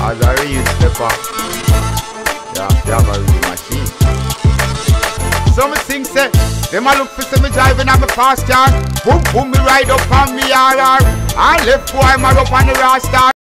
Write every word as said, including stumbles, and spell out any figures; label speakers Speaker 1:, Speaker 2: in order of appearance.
Speaker 1: As a real stepper, yeah, you have a real machine. So me think say, them a look for see me driving on me fast car. Boom boom me ride up on me R R. And left boy man up on the Rasta.